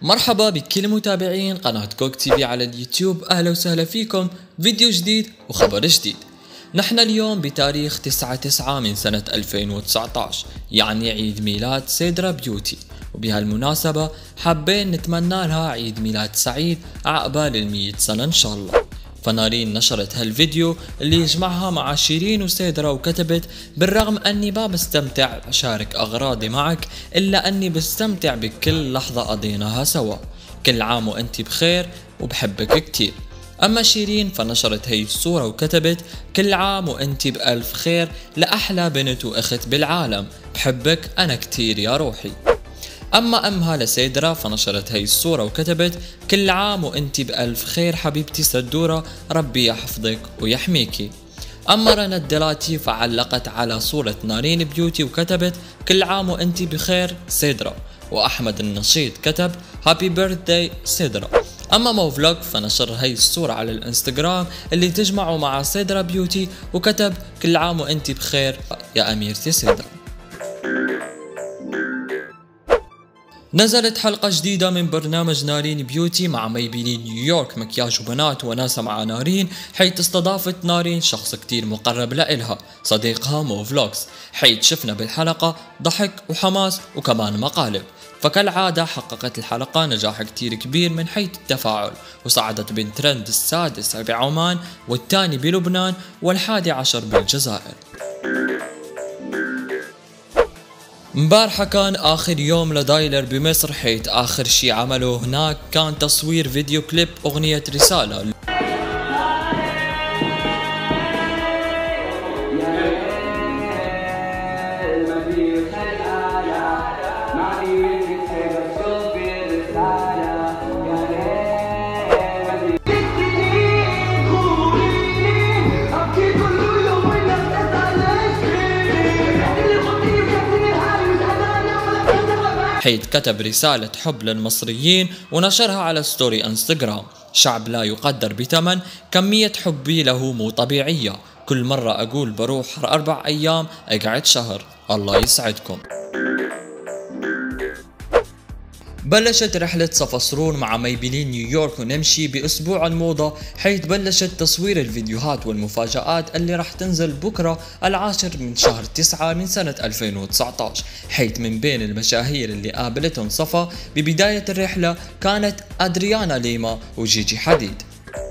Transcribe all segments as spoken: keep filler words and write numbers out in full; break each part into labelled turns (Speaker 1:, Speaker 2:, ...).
Speaker 1: مرحبا بكل متابعين قناة كوك تي في على اليوتيوب، أهلا وسهلا فيكم فيديو جديد وخبر جديد. نحن اليوم بتاريخ تسعة تسعة من سنة ألفين وتسعة عشر، يعني عيد ميلاد سيدرا بيوتي، وبهالمناسبة حابين نتمنى لها عيد ميلاد سعيد عقبال المية سنة إن شاء الله. فنارين نشرت هالفيديو اللي يجمعها مع شيرين وسيدرا وكتبت: بالرغم أني ما بستمتع أشارك أغراضي معك، إلا أني بستمتع بكل لحظة قضيناها سوا. كل عام وأنت بخير وبحبك كتير. أما شيرين فنشرت هي الصورة وكتبت: كل عام وأنت بألف خير لأحلى بنت وأخت بالعالم، بحبك أنا كتير يا روحي. أما أمها لسيدرا فنشرت هي الصورة وكتبت: كل عام وأنت بألف خير حبيبتي سدورة، ربي يحفظك ويحميكي. أما رنا الدلاتي فعلقت على صورة نارين بيوتي وكتبت: كل عام وأنت بخير سيدرا. وأحمد النشيط كتب: هابي بيرثداي سيدرا. أما مو فلوج فنشر هي الصورة على الانستغرام اللي تجمعه مع سيدرا بيوتي وكتب: كل عام وأنت بخير يا أميرتي سيدرا. نزلت حلقة جديدة من برنامج نارين بيوتي مع ميبيلين نيويورك مكياج وبنات وناسة مع نارين، حيث استضافت نارين شخص كتير مقرب لإلها، صديقها مو فلوكس، حيث شفنا بالحلقة ضحك وحماس وكمان مقالب. فكالعادة حققت الحلقة نجاح كتير كبير من حيث التفاعل، وصعدت بين ترند السادس بعمان والثاني بلبنان والحادي عشر بالجزائر. مبارحة كان آخر يوم لدايلر بمصر، حيث آخر شي عمله هناك كان تصوير فيديو كليب أغنية رسالة. حيث كتب رسالة حب للمصريين ونشرها على ستوري انستغرام: شعب لا يقدر بثمن، كمية حبي له مو طبيعية، كل مرة أقول بروح أربع أيام أقعد شهر، الله يسعدكم. بلشت رحلة صفصرون مع ميبيلين نيويورك ونمشي بأسبوع الموضة، حيث بلشت تصوير الفيديوهات والمفاجآت اللي راح تنزل بكرة العاشر من شهر تسعة من سنة ألفين وتسعة عشر. حيث من بين المشاهير اللي قابلتهم صفا ببداية الرحلة كانت أدريانا ليما وجيجي حديد.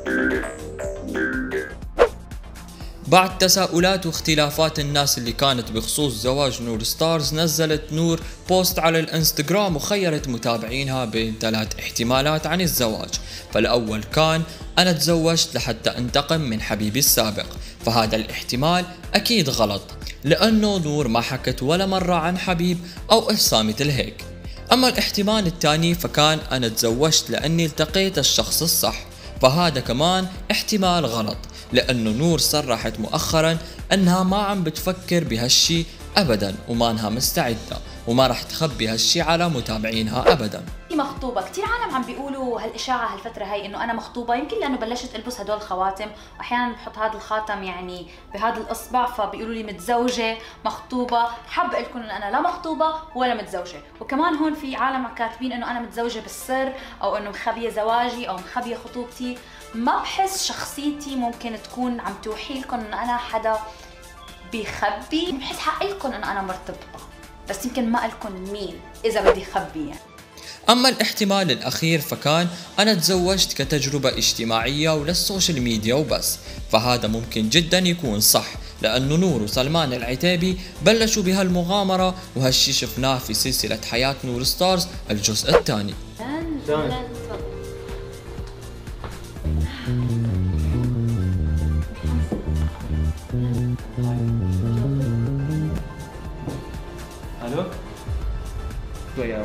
Speaker 1: بعد تساؤلات واختلافات الناس اللي كانت بخصوص زواج نور ستارز، نزلت نور بوست على الانستغرام وخيرت متابعينها بين ثلاث احتمالات عن الزواج. فالأول كان: أنا تزوجت لحتى أنتقم من حبيبي السابق. فهذا الاحتمال أكيد غلط، لأنه نور ما حكت ولا مرة عن حبيب أو قصة مثل هيك. أما الاحتمال الثاني فكان: أنا تزوجت لأني التقيت الشخص الصح. فهذا كمان احتمال غلط، لأنه نور صرحت مؤخرا أنها ما عم بتفكر بهالشي أبدا، وما أنها مستعدة، وما رح تخبي هالشي على متابعينها أبدا.
Speaker 2: مخطوبة، كتير عالم عم بيقولوا هالإشاعة هالفترة هاي إنه أنا مخطوبة، يمكن لأنه بلشت ألبس هدول الخواتم، وأحيانا بحط هذا الخاتم يعني بهذا الإصبع، فبيقولوا لي متزوجة مخطوبة. حابة لكم إنه أنا لا مخطوبة ولا متزوجة. وكمان هون في عالم كاتبين إنه أنا متزوجة بالسر، أو إنه مخبية زواجي أو مخبية خطوبتي. ما بحس شخصيتي ممكن تكون عم توحي لكم إنه أنا حدا بيخبي. بحس حق لكم إنه أنا مرتبطة، بس يمكن ما قلكم مين إذا بدي خبي يعني.
Speaker 1: أما الاحتمال الأخير فكان: أنا تزوجت كتجربة اجتماعية وللسوشيال ميديا وبس. فهذا ممكن جدا يكون صح، لأنه نور وسلمان العتيبي بلشوا بهالمغامرة، وهالشي شفناه في سلسلة حياة نور ستارز الجزء الثاني.
Speaker 3: الو شوية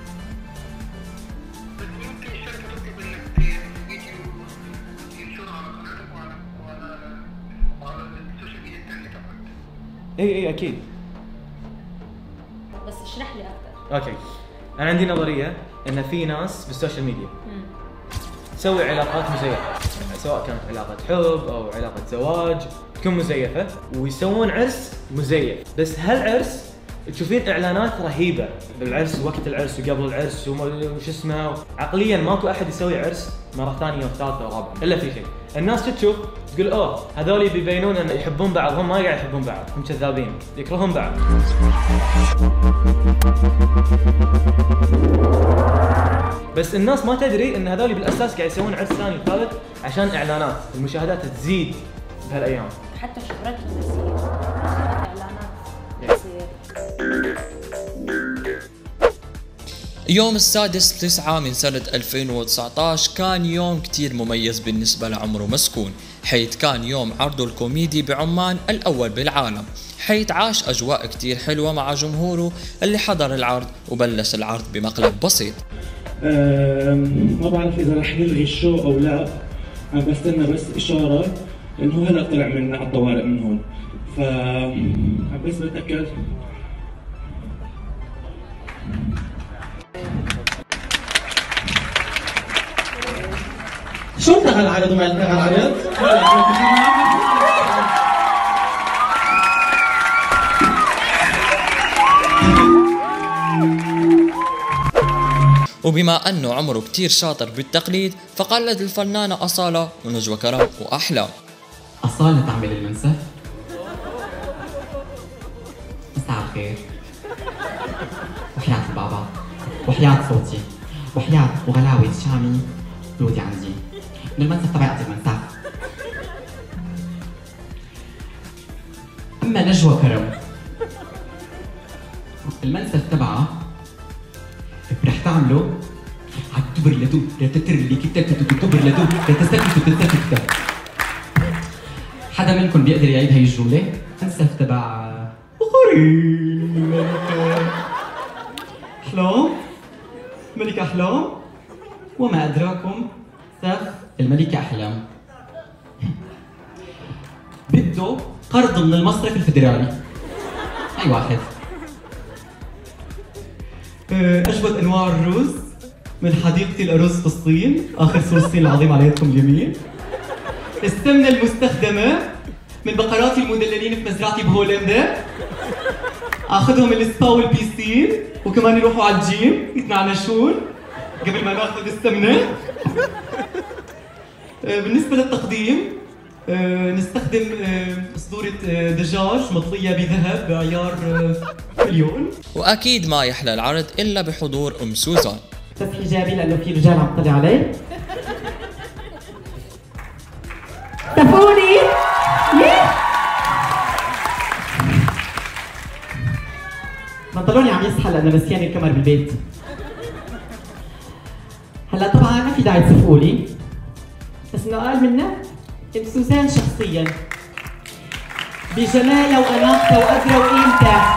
Speaker 3: اي اي اكيد،
Speaker 2: بس اشرح لي اكثر.
Speaker 3: اوكي، انا عندي نظريه ان في ناس بالسوشيال ميديا تسوي علاقات مزيفه، سواء كانت علاقه حب او علاقه زواج تكون مزيفه، ويسوون عرس مزيف. بس هالعرس تشوفين اعلانات رهيبه بالعرس وقت العرس وقبل العرس وش اسمه. عقليا ماكو احد يسوي عرس مره ثانيه وثالثه ورابعه الا في شيء. الناس تشوف تقول اوه هذول بيبينون ان يحبون بعض، هم ما قاعد يحبون بعض، هم كذابين يكرهون بعض. بس الناس ما تدري ان هذول بالاساس قاعد يسوون عرس ثاني وثالث عشان اعلانات، المشاهدات تزيد بهالايام.
Speaker 2: حتى شهرتهم تصير اعلانات تصير.
Speaker 1: يوم السادس تسعة من سنة ألفين وتسعة عشر كان يوم كتير مميز بالنسبة لعمرو مسكون، حيث كان يوم عرضه الكوميدي بعمان الأول بالعالم، حيث عاش أجواء كتير حلوة مع جمهوره اللي حضر العرض، وبلش العرض بمقلب بسيط.
Speaker 4: ما بعرف إذا رح نلغي الشو أو لا، عم بستنى بس إشارة إنه هلا طلع من على الطوارئ من هون، ف عم بس بتأكد. شو انتهى العرض وما انتهى العرض؟
Speaker 1: وبما أنه عمره كتير شاطر بالتقليد فقلد الفنانة أصالة ونجوى كرم وأحلام.
Speaker 5: أصالة تعمل المنسف؟ مساء الخير، وحياة بابا وحياة صوتي وحياة وغلاوة شامي لودي عندي من المنسف تبعتي المنسف. أما نجوى كرم المنسف تبعها رح تعمله عالتبر لدو لتتر اللي كتبت تتبر لدو لتستكت تتستكت. حدا منكم بيقدر يعيد هاي الجملة؟ المنسف تبع ملكة أحلام، ملكة أحلام، وما أدراكم سف الملكة أحلام. بده قرض من المصرف الفدرالي. أي واحد. أجود أنواع الرز من حديقة الأرز في الصين، آخر سور الصين العظيم على يدكم اليمين. السمنة المستخدمة من بقراتي المدللين في مزرعتي بهولندا، آخذهم من السبا والبيسين، وكمان يروحوا على الجيم يتنعنشون قبل ما ناخذ السمنة. بالنسبة للتقديم نستخدم صدورة دجاج مطلية بذهب بعيار مليون.
Speaker 1: وأكيد ما يحلى العرض إلا بحضور أم سوزان.
Speaker 5: بس حجابي لأنه في رجال عم تطلع علي. تفوني بنطلوني عم يسحل لأنه نسياني الكاميرا بالبيت. هلا طبعا ما في داعي تسفقولي، بس انه اقل منا ام سوزان شخصيا بجمالها واناقتها وقدرها وقيمتها.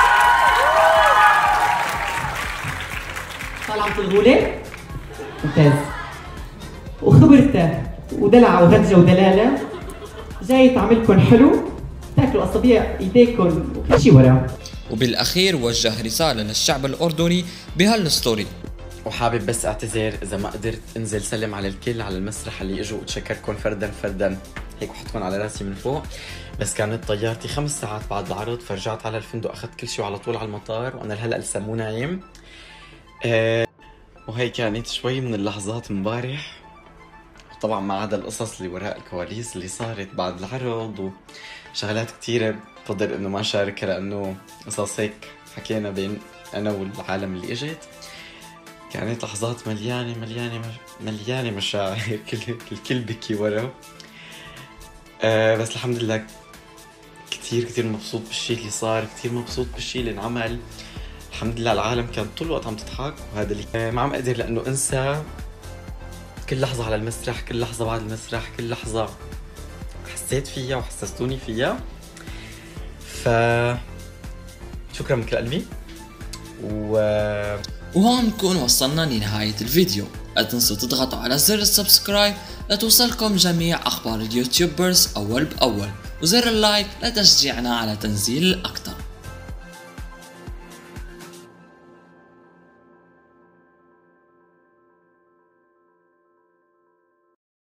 Speaker 5: طالعه مثل الغوله ممتاز، وخبرتها ودلعها وغجه ودلاله جاي تعملكم حلو، تاكلوا اصابيع ايديكم وكل شيء وراه.
Speaker 1: وبالاخير وجه رساله للشعب الاردني بهالستوري.
Speaker 6: وحابب بس اعتذر اذا ما قدرت انزل سلم على الكل على المسرح اللي اجوا، وتشكركم فردا فردا هيك وحطكم على راسي من فوق. بس كانت طيارتي خمس ساعات بعد العرض، فرجعت على الفندق اخذت كل شيء وعلى طول على المطار، وانا هلا لسه مو نايم. أه وهي كانت شوي من اللحظات امبارح، وطبعا ما عدا القصص اللي وراء الكواليس اللي صارت بعد العرض وشغلات كثيره بفضل انه ما شاركها، لانه قصص هيك حكينا بين انا والعالم اللي اجت. كانت لحظات مليانة مليانة مليانة مشاعر، الكل بكي ورا. أه بس الحمد لله كتير كتير مبسوط بالشي اللي صار، كتير مبسوط بالشي اللي انعمل. الحمد لله العالم كانت طول الوقت عم تضحك، وهذا اللي أه ما عم اقدر لانه انسى كل لحظة على المسرح، كل لحظة بعد المسرح، كل لحظة حسيت فيها وحسستوني فيها. ف شكرا من كل قلبي. و
Speaker 1: وهون نكون وصلنا لنهاية الفيديو. لا تنسوا تضغطوا على زر السبسكرايب لتوصلكم جميع أخبار اليوتيوبرز أول بأول، وزر اللايك لتشجيعنا على تنزيل الأكثر.